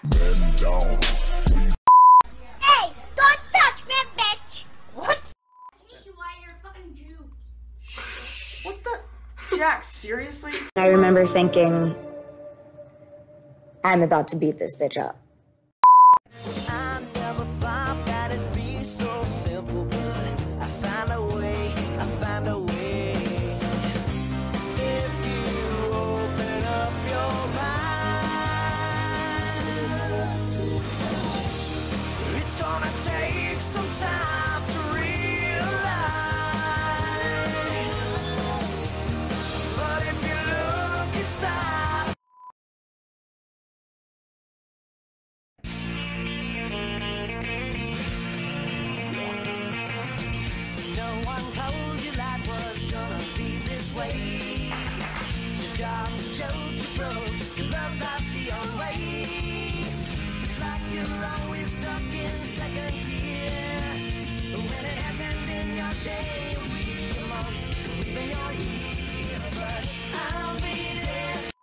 Hey, don't touch me, bitch! What? I hate you, why you're a fucking Jew. What the? Jack, seriously? I remember thinking, I'm about to beat this bitch up. I never thought that it'd be so simple, but I found a way, I found a way. If you open up your mind, it's gonna take some time to realize. But if you look inside, no one told you life was gonna be this way. Your job's a joke, you broke, your love life's the old way. It's like you're always stuck in second gear. When it hasn't been your day, a week, a month, or even your year. But I'll be there.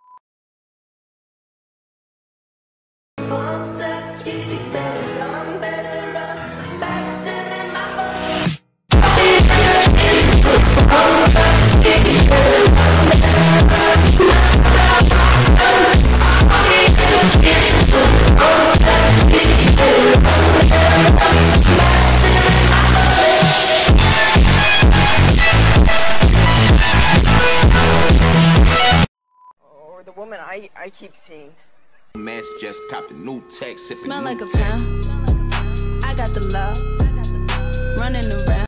Pump the keys, he's better, I'm better, I'm faster than my boy. Or the woman I keep seeing. Man's just copped a new tech, sipping Smell new like a pound. I got the love. Running around.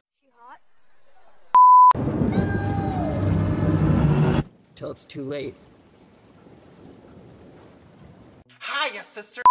Till it's too late. Hiya, sister.